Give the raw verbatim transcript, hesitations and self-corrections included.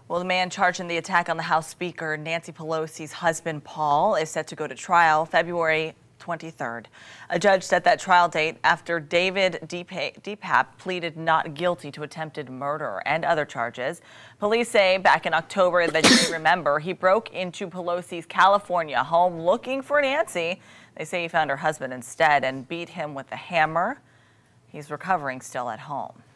Well, the man charged in the attack on the House Speaker Nancy Pelosi's husband, Paul, is set to go to trial February twenty-third. A judge set that trial date after David DePape pleaded not guilty to attempted murder and other charges. Police say back in October that you may remember, he broke into Pelosi's California home looking for Nancy. They say he found her husband instead and beat him with a hammer. He's recovering still at home.